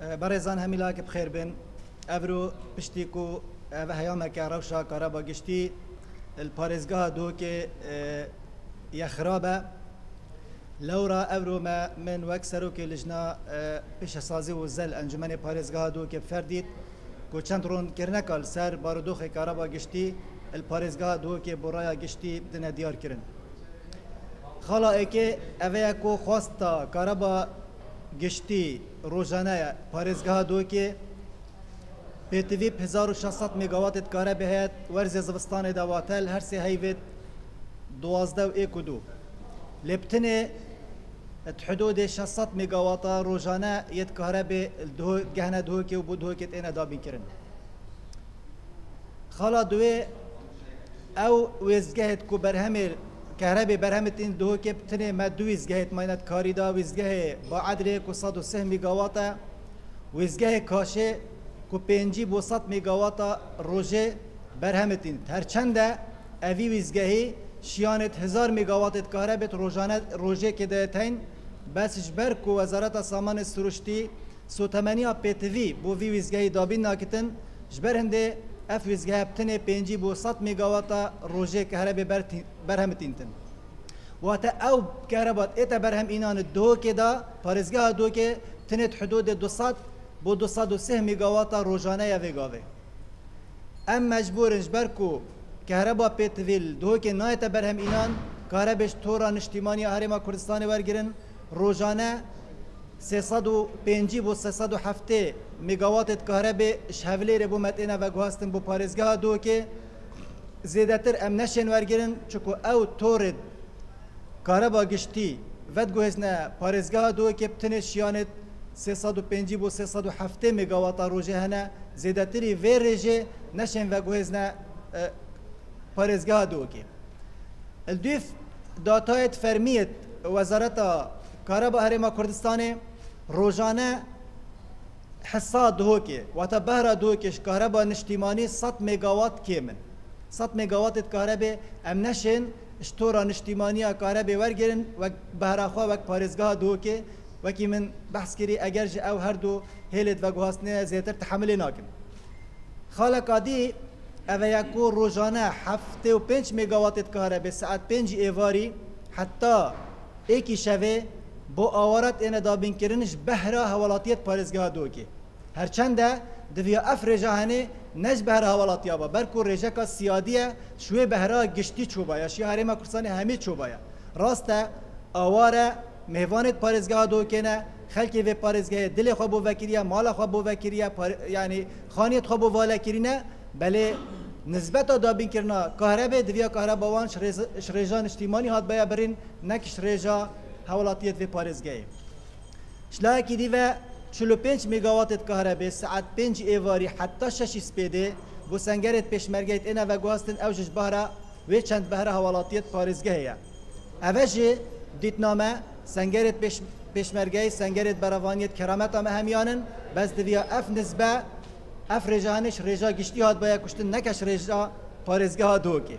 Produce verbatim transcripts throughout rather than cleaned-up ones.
برزان همیلا که بخیر بن افرو پشتی کو و هیام که روشا کارا گشتی الپارزگاه دو که یخرابه لورا افرو ما من وکسرو که لجنا پیش سازی و زل انجمن پارزگاه دو که فردید کو چند رون کرنکال سر باردوخ کارا گشتی الپارزگاه دو که برای گشتی بدن دیار کرن خالا ای که اوه کو خواستا کارا گشتی روزانه پارزگاه دو که پیتوی هزار و شصت مگاوات کاره بهت ورز زبستان دواتل هر سه هیوید دوازده و ایک و دو لبتنه حدود شصت مگاوات روزانه ید کاره به دو گهنه دو که و بود دو که تینه دابین کرن خالا دوی او وزگهت کو برهمه كهرباء برهمت این دو که بتنه مدویز گهت ماینت کاری دا ویزگه با عدل کو صد و سه مگاوات ویزگه کاشه کو پنجی بو صد مگاوات روزه برهمت این هر چنده اوی ویزگهی شیانت هزار مگاوات کهرباء روزانه روزه که دهتین بسش بر کو وزارت سامان سروشتی سوتمنیا پیتوی بو وی ویزگهی دابین ناکتن جبر هنده اف ویزگه بتنه پنجی بو صد مگاوات روزه کهرباء برهم تینتن و تا او کهرباء ایتا برهم اینان دو که دا پارزگاه دو که تنت حدود دوصد بو دوصد و سه مگاوات روزانه یا وگاوه ام مجبورنج برکو کهرباء پیتویل دو که نایتا برهم اینان کهرباش تورا نشتیمانی هرما کردستان ورگرن روزانه سیصد و پنجی بو سیصد و هفته مگاوات کهرباء شهولی رو متینه و گوهستن بو پارزگاه دو که زیادتر ام نشین ورگرن چکو او تورد کهرباء گشتی ود گوهزنه پارزگاه دو که بتنه شیانت سیصد و پنجی بو سیصد و هفته مگاوات روزه هنه زیادتری وی رجه نشین و گوهزنه پارزگاه دو که الدوف داتایت فرمیت وزارت کهرباء هرما کردستان روزانه حصاد دو که و تا بهره دو کش کهرباء نشتیمانی صد مگاوات کیمن صد مگاوات کهرباء ام نشین اشتورا نشتیمانی کهرباء ورگرن و بهره خوا وک پارزگاه دو که وکی من بحث کری اگر جه او هر دو هیلت و گوهستنه زیتر تحمل ناکن خالقادی او یکو روزانه هفته و پنج مگاوات کهرباء ساعت پنج ایواری حتی ایکی شوه با آوارت این دابین کرنش بهره حوالاتیت پارزگاه دو که هرچنده دویا اف رجاهنه نج بهره حوالاتیا با برکو رجا کا سیادیه شوی بهره گشتی چوبایا شی هرما کورسان همه چوبایا راسته آواره مهوانت پارزگاه دو که نه خلکی و پارزگاه دل خو بو وکریه مال خو بو وکریه یعنی خانیت خو بو والکرینه بله نسبت دابین کرنا کهرباء دویا کهرباء وان شریجان اجتماعی هات بیا برین نکش رجا حوالاتیت و پارزگاه شلاکی دیو چهل و پنج مگاوات کهرباء ساعت پنج ایواری حتی شش سپیده بو سنگرت پیشمرگیت اینا و گواستن اوجش بهره و چند بهره حوالاتیت پارزگاه اوجه دیتنامه سنگرت پیش پیشمرگی سنگرت براوانیت کرامت هم همیانن بس دویا اف نسبه اف رجانش رجا گشتی هات باید کشتن نکش رجا پارزگاه دو که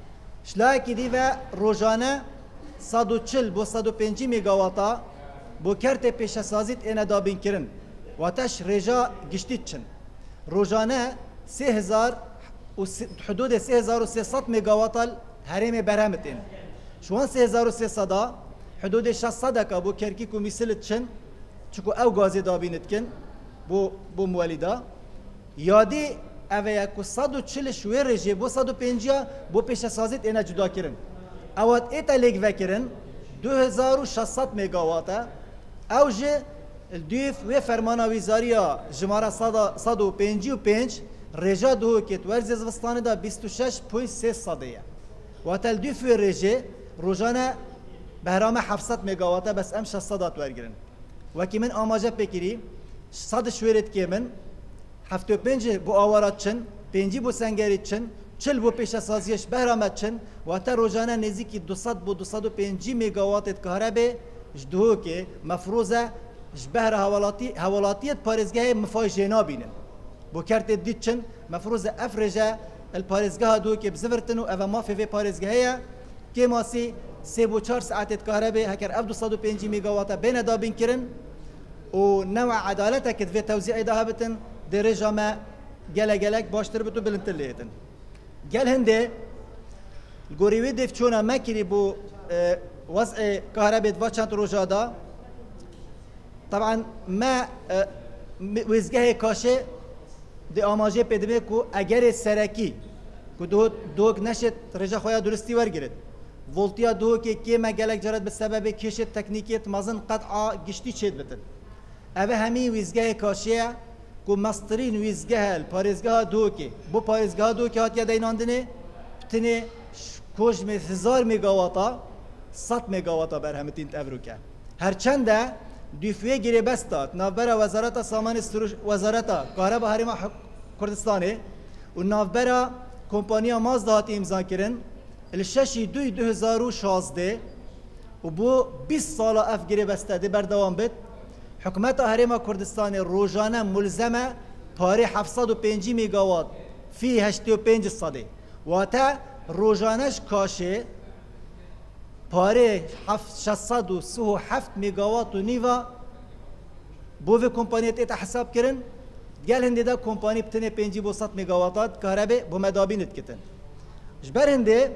شلاکی دیو روزانه صد و چل بو صد و پنجی مگاواتا بو کرت پیش سازیت اینا دابین کرن و تش رجا گشتید چن روزانه سه هزار و حدود سه هزار و سیصد مگاواتا هرم برهمتین شوان سه هزار و سیصد حدود شصت که بو کرکی کو میسلت چن چکو او گازی دابینت کن بو بو مولیدا یادی اوه یکو صد و چل شوی رجی بو صد و پنجیا بو پیش سازیت اینا جدا کرن اوات ایتا لیگ وکرن دو هزار و شصت مگاواته او جه الدیف و فرمانا ویزاریا جماره صد و پنجی و پنج رجا دو کت ورز زوستان دا بیست و شش پویست سه صدیه و تا الدیف و رجه روزانه بهرام هفتصد مگاواته بس ام شصت ورگرن وکی من آماجه بکری صد شویرت که من هفته و پنج بو آوارات چن پنجی بو سنگریت چن چل بو پیش سازیش بهرامت چن و تا روزانه نزدیکی دوصد بو دوصد و پنجی مگاوات کهرباء جدو که مفروضه بهره حوالاتی حوالاتیت پارزگاه مفای جنا بینن بو کرت دید چن مفروضه افرجه الپارزگاه دو که بزورتن و او مافی و پارزگاهی که ماسی سه بو چهار ساعت کهرباء هکر اف دوصد و پنجی مگاوات بین دابین کرن و نوع عدالته که في توزيع ده بتن درجة ما جل جلك باشتر بتو بلنتليتن جل هنده الجوريوي دف چونا ما كري بو اه وضع كهرباء واشنط روجادا طبعا ما اه وزگه کاشه دی آماجه پیدمه کو اگر سرکی کو دو دوگ نشد رجا خویا درستی ورگرد ولتیا دو که کی مگلک جرد به سبب کش تکنیکیت مازن قطع گشتی چید بتن اوه همی وزگه کاشه کو مسترین وزگه پارزگاه دو که بو پارزگاه دو که هاتیا دیناندنه بتنه کوچ می هزار مگاواتا صد مگاواتا برهمتین تبروکه هرچنده دیفوی گیری بستاد نافبر وزارت سامان سروش وزارت کهربا هرما کردستانه و نافبر کمپانیا مازدهات امضا کردن الششی دوی دو هزار و شازده و بو بیست سال اف گیری بستاده بردوام بد حکومت هرما کردستان روزانه ملزمه پاره هفتصد و پنج مگاوات فی هشتاد و پنج صده و تا روزانش کاشه پاره ششصد و سی و هفت مگاوات و نیوا بوی کمپانی تیت حساب کردن گل هنده دا کمپانی بتنه پنجی بو صد مگاواتات کهرباء بو مدابینت کتن جبر هنده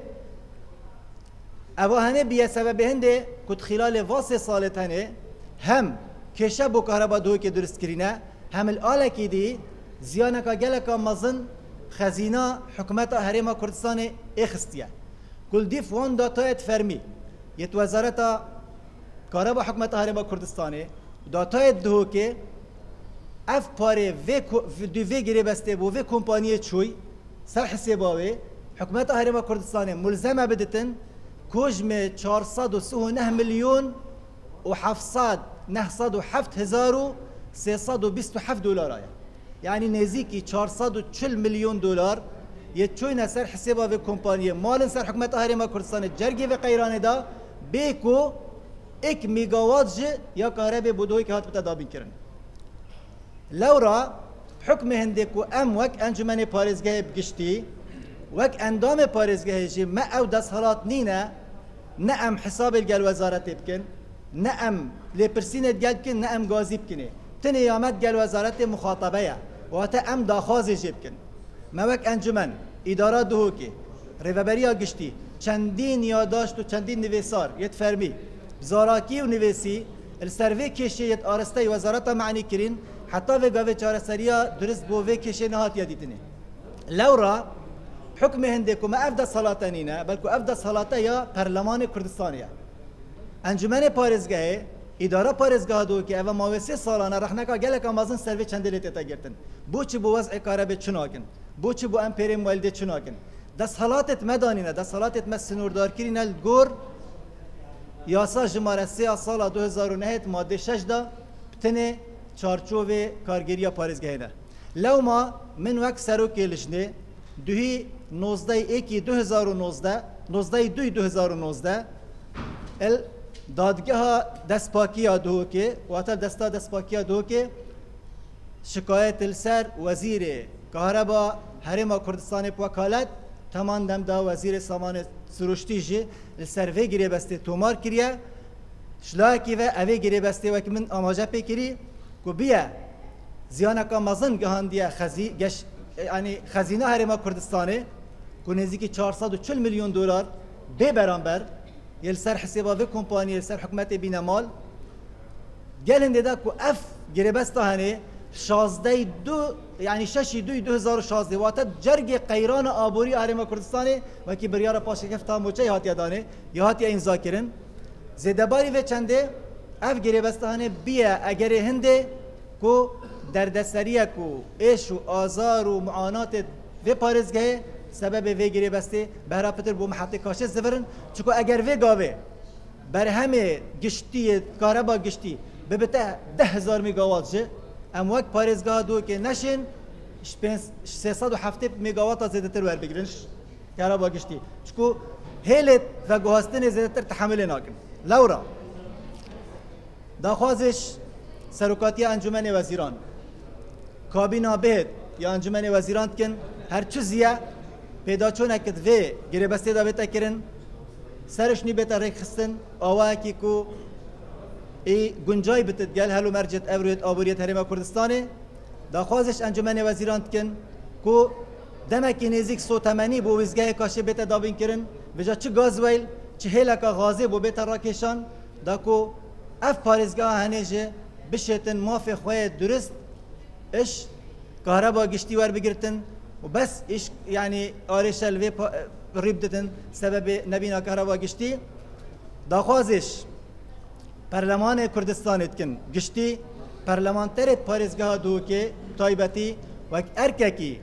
اوهانه بیا سبب هنده کت خلال واس سالت هنه هم کشه بو کهرباء دوی که درست کرینه هم الاله که دی زیانکا گلکا مزن خزینه حکومت هرما کردستان اخستیه کل دیف وان داتایت فرمی یت وزارت کهرباء حکومت هرما کردستانه داتایت دو که اف پاره و دو وی گیری بسته بو وی کمپانی چوی سر حسابه حکومت هرما کردستان ملزمه بدتن کجم چهارصد و سی و نه میلیون و هفتصد نهصد و هفت هزار و سیصد و بیست و هفت دلار یعنی نزدیکی چهارصد و چهل میلیون دلار یه چوی سر حسابه و کمپانی مال سر حکومت هرما کردستان جرگی و قیران دا بیکو یک میگاوات جه یا کهرباء بودوی که هات بتدابین کرن لورا حکم هنده کو ام وک انجمن پارزگاه بگشتی وک اندام پارزگاه جه ما او دست حالات نینه نه ام حساب الگل وزارت بکن نه ام لپرسینت گل بکن نه ام گازی بکنه تنه یامت گل وزارت مخاطبه یا و تا ام داخوازی جه بکن ما وک انجمن اداره دهو که ریوبریا گشتی چندین یادداشت و چندین نویسار یت فرمی زاراکی و نویسی السروی کشی یت آرسته وزارت معنی کرین حتی و گاوه چارسریا درست بوه کشی نهات یادیتنه لورا حکم هنده که ما افده صلاته نینه بلکه افده صلاته یا پرلمان کردستانیه انجمن پارزگاه اداره پارزگاه دو که اول ماوسی سالانه رخنکا گلک آمازن سروی چنده لیتتا گرتن بو چی بو وضع کاربه چناکن بو چی بو امپیری موالده چناکن دست حالاتت مدانینه دست حالاتت مس سنوردار کرینه گور یاسا جماره سه سال دو هزار و نه ماده شش دا بتنه چارچوب کارگیری پارزگاهی ده لو ما من وقت سروکی لشنه دوی نوزده ایکی دو هزار و نوزده نوزده دوی دو هزار و نوزده ال دادگاه دست پاکی دو که واتر دستا دست پاکی دو که شکایت السر وزیر کهربا هرما کردستان وکالت تمام دم دا وزیر سامان سروشتی جه السر وی گیری بسته تومار کریه شلاکی و اوی گیری بسته و که من آماجه پیکری که بیا زیانکا مزن گهاندیه خزی گش یعنی خزینه هرما کردستانه که نزدیکی چهارصد و چهل میلیون دلار به برانبر یل سر حسابا و کمپانی سر حکومت بینمال گلنده دا که اف گیری بسته هنه شازده دو یعنی ششی دوی دو هزار و شازده واتد جرگ قیران آبوری هرما کردستانه و که بریار پاشکفتا موچه هاتیا دانه یا هاتیا امضا کرن زیدباری و چنده اف گیری بسته هنه بیا اگر هنده که دردسریه که ایش و آزار و معانات و پارزگاه سبب وی گیری بسته بهرا پتر بو محطه کاشه زورن چون اگر وی گاوه بر همه گشتی کاربا گشتی ببته ده هزار میگاوات جه ام وقت پارزگاه دو که نشین سیصد و هفتاد میگاوات زیاده تر ور بگیرنش کاربا گشتی چون هیلت و گوهستن زیاده تر تحمل ناکن لورا داخوازش سرکاتی انجمن وزیران کابینا بهت یا انجمن وزیران کن هر چیزیه پیدا چونه کد و گیری بسته دا بیتا کرن سرش نی بیتا ریک خستن آوه کی کو ای گنجای بتدگل هلو مرجت اوریت آبوریت هرم کردستانه داخوازش انجمن وزیران کن کو دمکی نزیک سوتمنی بو وزگاه کاشه بیت دابین کرن بجا چه گازویل چه هلکا غازه بو بیت راکشان دا کو اف پارزگاه هنیجه بشتن مافی خواه درست اش كهرباء گشتی ور بگرتن و بس ايش يعني آرش الوی ريبدتن سبب نبينا كهرباء گشتی داخوازش پرلمان کردستان اتکن گشتی پرلمان ترت پارزگاه دو که تایبتی وک ارککی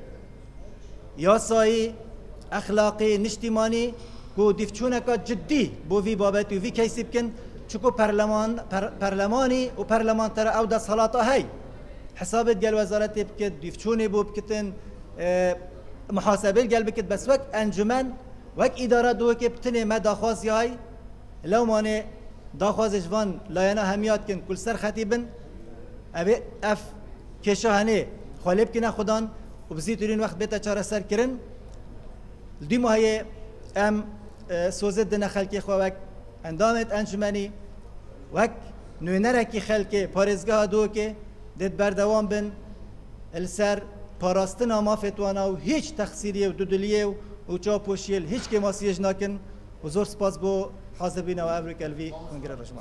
یاسایی اخلاقی نشتیمانی کو دیفچونه که جدی بو وی بابتی و وی کیسی بکن چکو پرلمان پر پرلمانی و پرلمان تر او دا صلاتا هی حسابت قال وزارة بكت ديفشوني بو بكتن اه محاسبة قال بكت بس وك انجمن وك إدارة دو كبتني ما داخواز ياي لو ماني داخواز جوان لاينا هميات كن كل سر خطيبن أبي أف كشهاني خالب كنا خدان وبزيتورين وقت بيتا چارة سر كرن ديمو هي ام اه سوزت دنا خلقي خوا وك اندامت انجمني وك نوينركي خلقي پارزگاه دو که دید بردوام بن السر پاراستن ما فتوانا و هیچ تخصیریه و دودلیه و چا پوشیل هیچ که ما سیج نکن و زور سپاس بو حاضر بینا و افریک الوی کنگره رشما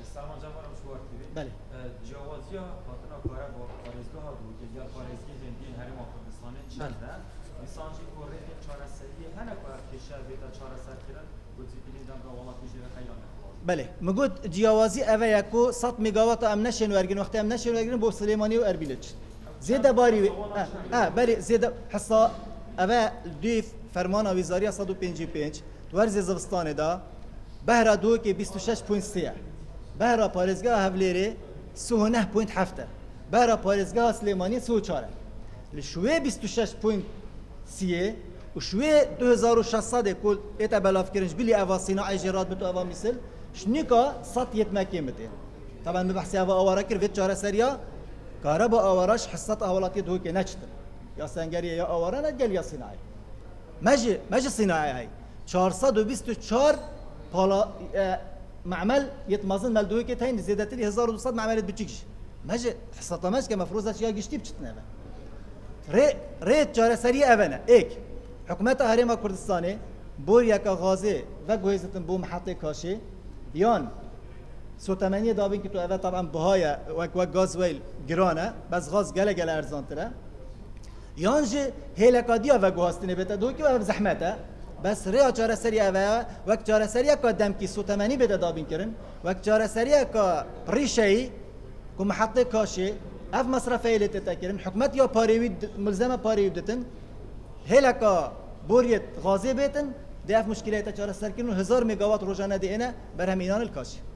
بله جوازیا خاطر کاره با پارزگاه بود که یا پارزگی زندگی هرم کردستان چنده میسانجی کوره چهار سری هنر کار کشور بیت چهار سر کردن گزیدین دم روابط میشه خیلی بله مجود جیاوازی اوه یکو صد مگاوات ام نشین ورگن وقتی ام نشین ورگن بو سلیمانی و اربیلچ زیاده باری اه اه بله زیاده حسا اوه دیف فرمان وزاری صد و پنجاه و پنج ورز زوستان دا بهرا دو که بیست و شش پوینت سه بهرا پارزگاه هفلیری سی و نه پوینت هفت بهرا پارزگاه سلیمانی سی و چهار لشوی بیست و شش پوینت سه و شوی دو هزار و ششصد کل ایت بلاف کرنج بلی اوا صناعی جرات بتو اوا مثل شنيكا صت يتمكن متين طبعا ببحث يا اوارا كر فيت شهر سريا كهرباء اوراش حصت اهولاتي دو كي نشت يا سنجري يا اوارا نجل يا صناعي ماجي ماجي صناعي هاي أربعمية وبيست وأربعة بالا معمل يتمازن مال دو كي تاين زيادة لي ألف ومئتين معمل بتشيكش ماجي حصت ماش كمفروض اشياء جشتي بتشتنا ري ري شهر سريا افنا ايك حكومه هرم كردستاني بوريا كغازي وجويزتن بو محطه كاشي يان سوتمنی دابین که تو اول طبعا بهای وک وک گاز ویل گرانه بس غاز گله گله ارزان تره یان جه هلکادیا و گوهستنی بده دو که و زحمته بس ریا چاره سری اول وک چاره سری که دم کی سوتمنی بده دابین کرن وک چاره سری که ریشهی که محطه کاشی اف مصرف ایلت تکرن حکومت یا پاریوی ملزمه پاریوی دتن هلکا بوریت غازی بیتن ده اف مشکلات چاره سر کنن هزار مگاوات روزانه دینه بر همینان الکاشی